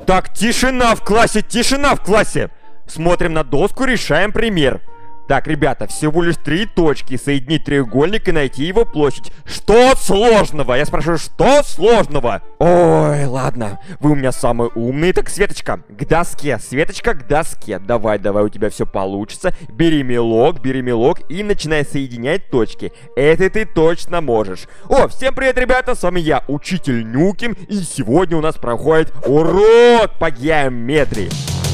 Так, тишина в классе, тишина в классе. Смотрим на доску, решаем пример. Так, ребята, всего лишь 3 точки. Соединить треугольник и найти его площадь. Что сложного? Я спрашиваю, что сложного? Ой, ладно. Вы у меня самые умные. Так, Светочка, к доске. Светочка, к доске. Давай, у тебя все получится. Бери мелок и начинай соединять точки. Это ты точно можешь. О, всем привет, ребята. С вами я, учитель Нюким. И сегодня у нас проходит урок по геометрии.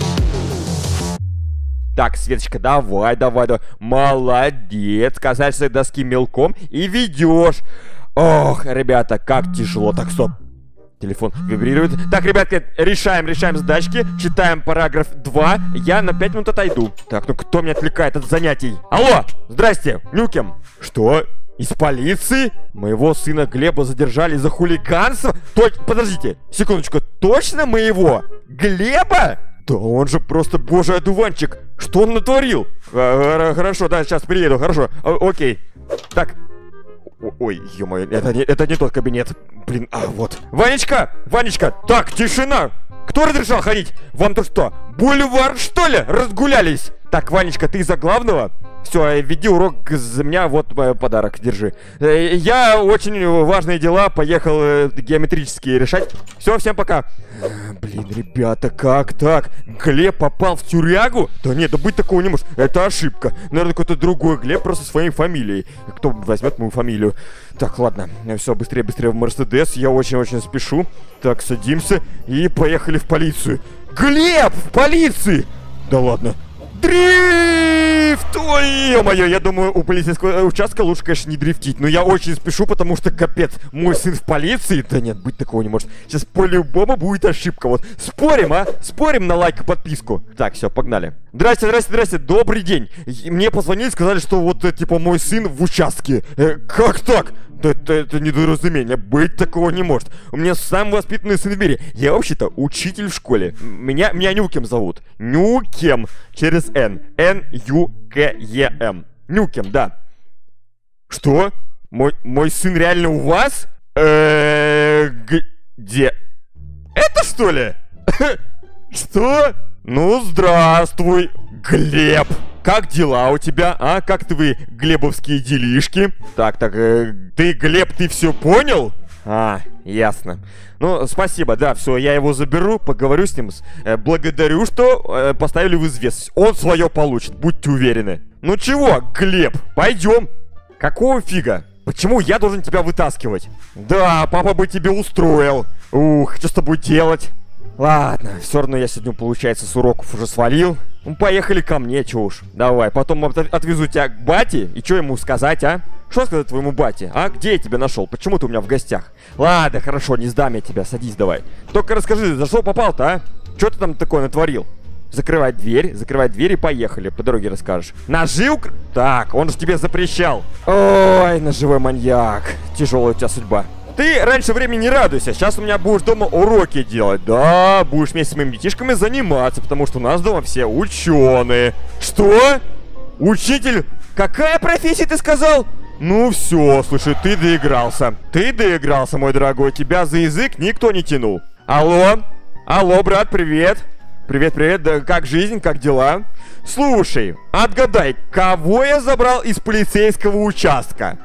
Так, Светочка, давай. Молодец. Касаешься доски мелком и ведешь. Ох, ребята, как тяжело. Так, стоп. Телефон вибрирует. Так, ребятки, решаем задачки. Читаем параграф 2. Я на 5 минут отойду. Так, ну кто меня отвлекает от занятий? Алло, здрасте, Нюким. Что? Из полиции? Моего сына Глеба задержали за хулиганство? Подождите, секундочку, точно моего? Глеба? Да он же просто божий одуванчик. Что он натворил? Хорошо, да, сейчас приеду, хорошо. Окей. Так. Ой, ё-моё, это не тот кабинет. Блин, вот. Ванечка! Так, тишина! Кто разрешал ходить? Вам-то что, бульвар, что ли? Разгулялись? Так, Ванечка, ты за главного? Все, веди урок за меня, вот подарок, держи. Я очень важные дела поехал геометрические решать. Все, всем пока. Блин, ребята, как так? Глеб попал в тюрягу? Да нет, да быть такого не может. Это ошибка. Наверное, какой-то другой Глеб просто своей фамилией. Кто возьмет мою фамилию? Так, ладно, все, быстрее в Мерседес. Я очень спешу. Так, садимся и поехали в полицию. Глеб в полиции! Да ладно. Дрифт! Ой, ё-моё, я думаю, у полицейского участка лучше, конечно, не дрифтить. Но я очень спешу, потому что, капец, мой сын в полиции. Да нет, быть такого не может. Сейчас по-любому будет ошибка. Вот, спорим, а? Спорим на лайк и подписку. Так, все, погнали. Здрасте, добрый день. Мне позвонили, сказали, что вот, типа, мой сын в участке. Как так? Да это недоразумение, быть такого не может. У меня самый воспитанный сын в мире. Я вообще-то учитель в школе. Меня Нюким зовут. Нюким через Н. Н-Ю-К-Е-М. Нюким, да. Что? Мой сын реально у вас? Где? Это что ли? Что? Ну, здравствуй, Глеб. Как дела у тебя, а? Как вы, глебовские делишки? Так, ты, Глеб, ты все понял? Ясно. Ну, спасибо, да, все, я его заберу, поговорю с ним. Благодарю, что поставили в известность. Он свое получит, будьте уверены. Ну чего, Глеб, пойдем. Какого фига? Почему я должен тебя вытаскивать? Да, папа бы тебе устроил. Ух, что с тобой делать? Ладно, все равно я сегодня, получается, с уроков уже свалил. Ну, поехали ко мне, чё уж. Давай, потом отвезу тебя к бате. И что ему сказать, а? Что сказать твоему бате, а? Где я тебя нашел? Почему ты у меня в гостях? Ладно, хорошо, не сдам я тебя, садись давай. Только расскажи, за что попал-то, а? Что ты там такое натворил? Закрывай дверь и поехали. По дороге расскажешь. Ножи Так, он же тебе запрещал. Ой, ножевой маньяк. Тяжелая у тебя судьба. Ты раньше времени не радуйся, сейчас у меня будешь дома уроки делать. Да, будешь вместе с моими детишками заниматься, потому что у нас дома все ученые. Что? Учитель? Какая профессия, ты сказал? Ну все, слушай, ты доигрался. Ты доигрался, мой дорогой, тебя за язык никто не тянул. Алло, брат, привет. Привет, да как жизнь, как дела? Слушай, отгадай, кого я забрал из полицейского участка?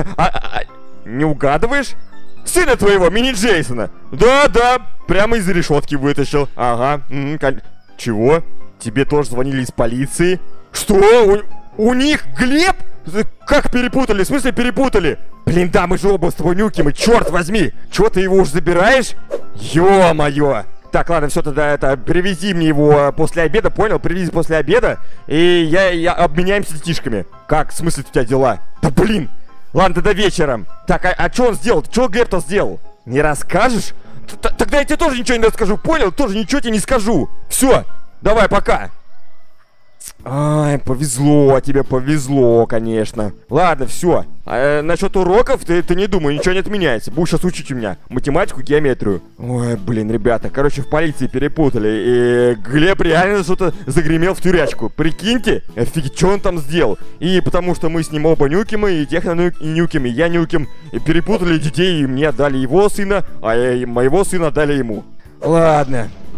Не угадываешь? Сына твоего, мини-Джейсона. Да, прямо из решетки вытащил. Ага, чего? Тебе тоже звонили из полиции? Что? У них Глеб? Как перепутали? В смысле перепутали? Блин, да, мы же оба с тобой Нюким, черт возьми. Чего ты его уже забираешь? Ё-моё. Так, ладно, все, тогда привези мне его после обеда, понял? Привези после обеда, и я обменяемся детишками. Как? В смысле у тебя дела? Да блин. Ладно, тогда вечером. Так, а что он сделал? Что Глеб-то сделал? Не расскажешь? Тогда я тебе тоже ничего не расскажу, понял? Тоже ничего тебе не скажу. Все, давай, пока. Ай, повезло, тебе повезло, конечно. Ладно, все. Насчет уроков ты не думай, ничего не отменяется. Будешь сейчас учить у меня математику, геометрию. Ой, блин, ребята, короче, в полиции перепутали. И Глеб реально что-то загремел в тюрячку. Прикиньте, офигеть, что он там сделал. И потому что мы с ним оба Нюкимы, и Нюким, и я Нюким. И перепутали детей, и мне отдали его сына, а моего сына отдали ему. Ладно.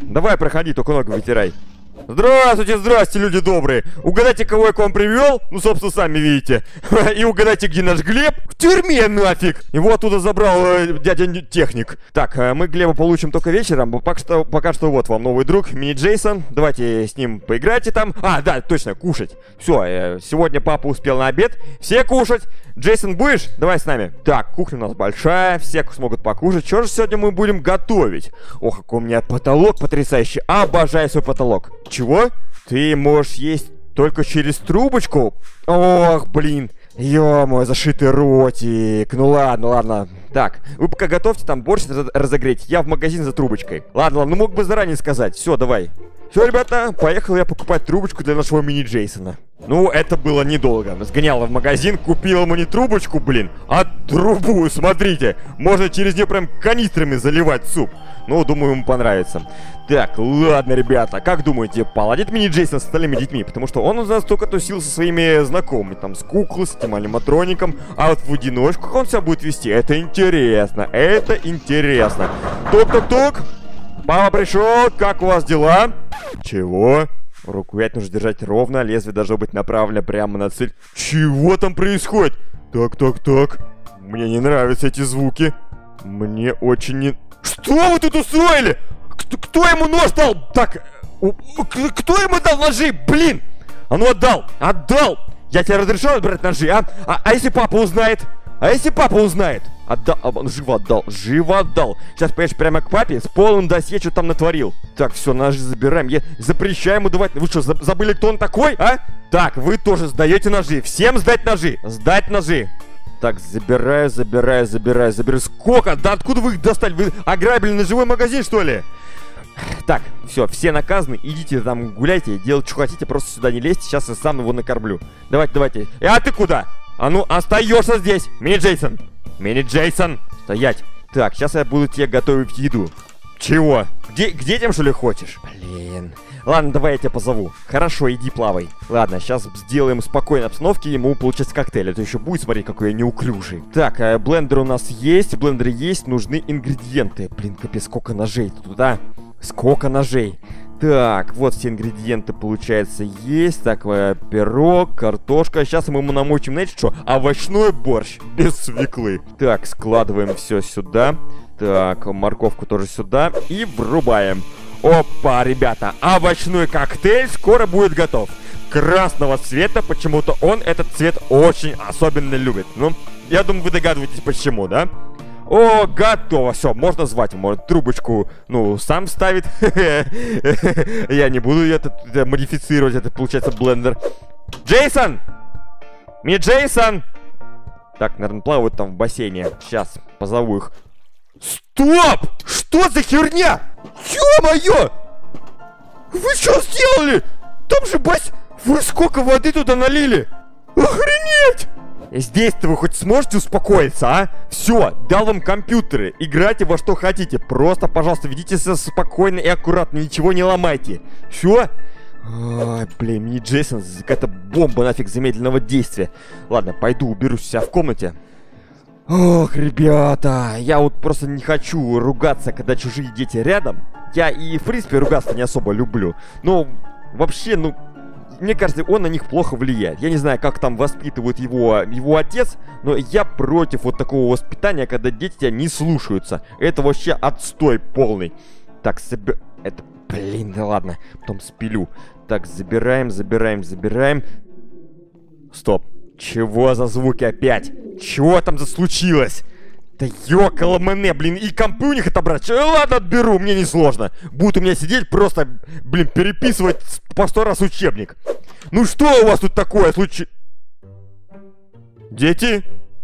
Давай, проходи, только ноги вытирай. Здравствуйте, здравствуйте, люди добрые. Угадайте, кого я к вам привел? Ну, собственно, сами видите. И угадайте, где наш Глеб? В тюрьме нафиг. Его оттуда забрал дядя техник. Так, мы Глеба получим только вечером. Пока что вот вам новый друг, мини-Джейсон. Давайте с ним поиграйте там. А, да, точно, кушать. Все, сегодня папа успел на обед. Все кушать. Джейсон, будешь? Давай с нами. Так, кухня у нас большая, все смогут покушать. Что же сегодня мы будем готовить? Ох, какой у меня потолок потрясающий. Обожаю свой потолок. Чего? Ты можешь есть только через трубочку? Ох, блин. Ё-моё, зашитый ротик. Ну ладно, ладно. Так, вы пока готовьте там борщ разогреть. Я в магазин за трубочкой. Ладно, ладно, ну мог бы заранее сказать. Все, давай. Все, ребята, поехал я покупать трубочку для нашего мини-Джейсона. Ну, это было недолго. Сгонял в магазин, купил ему не трубочку, блин, а трубу, смотрите. Можно через нее прям канистрами заливать суп. Ну, думаю, ему понравится. Так, ладно, ребята, как думаете, поладит мини-Джейсон с остальными детьми? Потому что он у нас только тусил со своими знакомыми, там, с куклой, с этим аниматроником. А вот в одиночку как он себя будет вести? Это интересно, это интересно. Тук-тук-тук. Папа пришел, как у вас дела? Чего? Рукоять нужно держать ровно, лезвие должно быть направлено прямо на цель. Чего там происходит? Так. Мне не нравятся эти звуки. Мне очень не... Что вы тут устроили? Кто ему нож дал? Так, кто ему дал ножи? Блин! А ну отдал! Я тебе разрешил отбирать ножи, а? А если папа узнает? Живо отдал. Сейчас поедешь прямо к папе, с полным досье, что там натворил. Так, все, ножи забираем. Я запрещаю ему давать. Вы что, забыли, кто он такой, а? Так, вы тоже сдаете ножи. Всем сдать ножи. Сдать ножи. Так, забираю. Сколько? Да откуда вы их достали? Вы ограбили ножевой магазин, что ли? Так, все наказаны. Идите там гуляйте, делайте, что хотите. Просто сюда не лезьте. Сейчас я сам его накормлю. Давайте. А ты куда? А ну, остаешься здесь. Мини-Джейсон, стоять. Так, сейчас я буду тебе готовить еду. Чего? К детям, что ли, хочешь? Блин. Ладно, давай я тебя позову. Хорошо, иди плавай. Ладно, сейчас сделаем спокойной обстановке, ему получается коктейль. Это еще будет, смотри, какой я неуклюжий. Так, блендер у нас есть, нужны ингредиенты. Блин, капец, сколько ножей тут, а? Сколько ножей. Так, вот все ингредиенты, получается, есть. Так, пирог, картошка. Сейчас мы ему намочим, знаете что? Овощной борщ без свеклы. Так, складываем все сюда. Так, морковку тоже сюда. И врубаем. Опа, ребята, овощной коктейль скоро будет готов. Красного цвета, почему-то он этот цвет очень особенно любит. Ну, я думаю, вы догадываетесь, почему, да? О, готово, все, можно звать, может, трубочку, ну, сам ставит. Я не буду это модифицировать, это получается блендер. Джейсон! Джейсон! Так, наверное, плавают там в бассейне. Сейчас, позову их. Стоп! Что за херня? Ё-моё! Вы что сделали? Там же Вы сколько воды туда налили? Охренеть! Здесь-то вы хоть сможете успокоиться, а? Все, дал вам компьютеры. Играйте во что хотите. Просто, пожалуйста, ведите себя спокойно и аккуратно. Ничего не ломайте. Все? Ой, блин, мини-Джейсон, какая-то бомба нафиг замедленного действия. Ладно, пойду уберусь себя в комнате. Ох, ребята, я вот просто не хочу ругаться, когда чужие дети рядом. Я и, в принципе, ругаться не особо люблю. Но вообще, мне кажется, он на них плохо влияет. Я не знаю, как там воспитывает его отец, но я против вот такого воспитания, когда дети тебя не слушаются. Это вообще отстой полный. Так, это, блин, да ладно, потом спилю. Так, забираем. Стоп. Чего за звуки опять? Чего там случилось? Да ёкаламэне, блин, и компы у них отобрать. Ладно, отберу, мне не сложно. Будет у меня сидеть просто, блин, переписывать по 100 раз учебник. Ну что у вас тут такое случилось? Дети?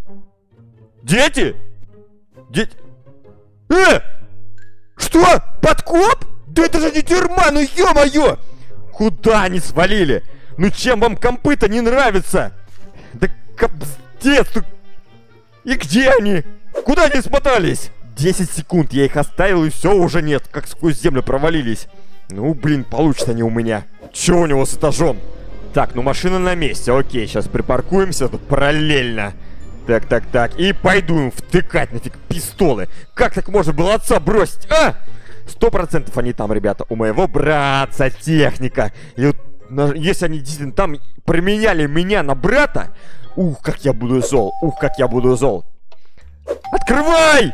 Что? Подкоп? Да это же не тюрьма, ну ё-моё! Куда они свалили? Ну чем вам компы-то не нравятся? Да капздец! И где они? Куда они смотались? 10 секунд я их оставил, и все уже нет. Как сквозь землю провалились. Ну, блин, получится они у меня. Че у него с этажом? Так, ну машина на месте. Окей, сейчас припаркуемся тут параллельно. Так. И пойду им втыкать нафиг пистолы. Как так можно было отца бросить, а? 100% они там, ребята. У моего братца техника. И вот, если они действительно там променяли меня на брата, ух, как я буду зол. Ух, как я буду зол. Открывай!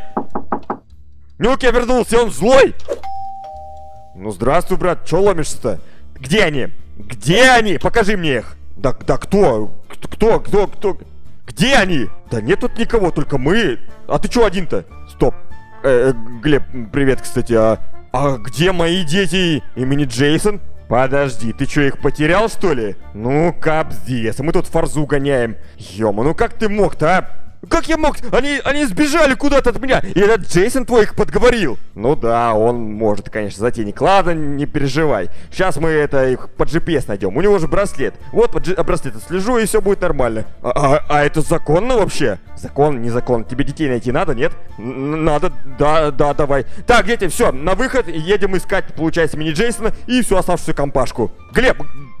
Нюки вернулся, он злой. Ну, здравствуй, брат, чё ломишься-то? Где они? Где они? Покажи мне их. Да кто? Кто? Где они? Да нет тут никого, только мы. А ты чё один-то? Стоп. Глеб, привет, кстати. А где мои дети имени Джейсон? Подожди, ты чё, их потерял, что ли? Ну, капздец, мы тут фарзу гоняем. Ёма, ну как ты мог-то, а? Как я мог? Они сбежали куда-то от меня. И этот Джейсон твой их подговорил. Ну да, он может, конечно, затейник. Ладно, не переживай. Сейчас мы их под GPS найдем. У него же браслет. Вот под браслет слежу, и все будет нормально. А это законно вообще? Закон, не закон. Тебе детей найти надо, нет? Надо, да, давай. Так, дети, все, на выход. Едем искать, получается, мини Джейсона и всю оставшуюся компашку. Глеб,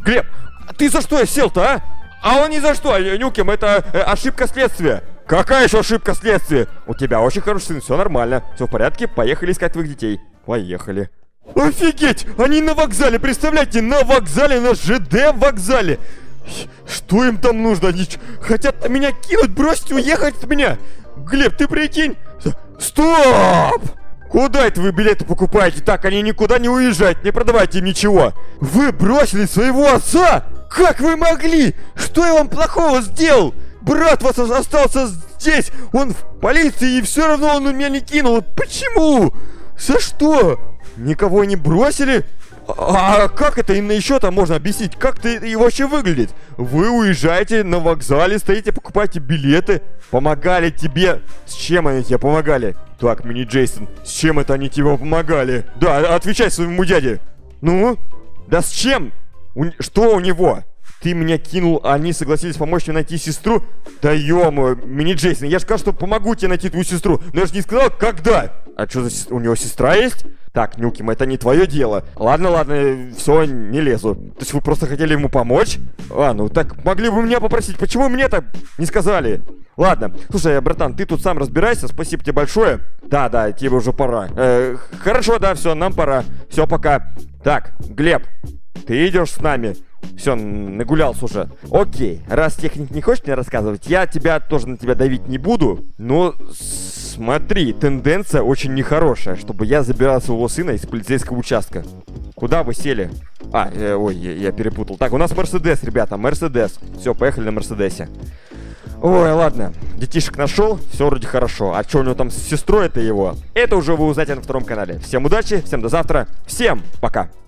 ты за что я сел-то, а? А он ни за что, Нюким, это ошибка следствия. Какая еще ошибка следствия? У тебя очень хороший сын, все нормально. Все в порядке, поехали искать твоих детей. Поехали. Офигеть! Они на вокзале, представляете, на вокзале, на ЖД вокзале. Что им там нужно? Они хотят меня кинуть, бросить, уехать от меня. Глеб, ты прикинь? Стоп! Куда это вы билеты покупаете? Так, они никуда не уезжают, не продавайте им ничего. Вы бросили своего отца? Как вы могли? Что я вам плохого сделал? Брат вас остался здесь, он в полиции, и все равно он меня не кинул. Почему? За что? Никого не бросили? А как это еще там можно объяснить? Как это и вообще выглядит? Вы уезжаете на вокзале, стоите, покупаете билеты. Помогали тебе. С чем они тебе помогали? Так, мини Джейсон, с чем это они тебе помогали? Да, отвечай своему дяде. Ну? Да с чем? Что у него? Ты меня кинул, а они согласились помочь мне найти сестру? Да ё-моё, мини Джейсон, я же сказал, что помогу тебе найти твою сестру, но я же не сказал, когда. А что за сестра? У него сестра есть? Так, Нюким, это не твое дело. Ладно, все, не лезу. То есть вы просто хотели ему помочь? А, ну так могли бы меня попросить, почему мне так не сказали? Ладно, слушай, братан, ты тут сам разбирайся, спасибо тебе большое. Да, тебе уже пора. Хорошо, да, все, нам пора. Все, пока. Так, Глеб, ты идешь с нами. Все, нагулялся уже. Окей, раз техник не хочет мне рассказывать, я тоже на тебя давить не буду. Но смотри, тенденция очень нехорошая, чтобы я забирал своего сына из полицейского участка. Куда вы сели? Ой, я перепутал. Так, у нас Мерседес, ребята, Мерседес. Все, поехали на Мерседесе. Ой, ладно, детишек нашел, все вроде хорошо. А что у него там с сестрой, это его? Это уже вы узнаете на втором канале. Всем удачи, всем до завтра, всем пока.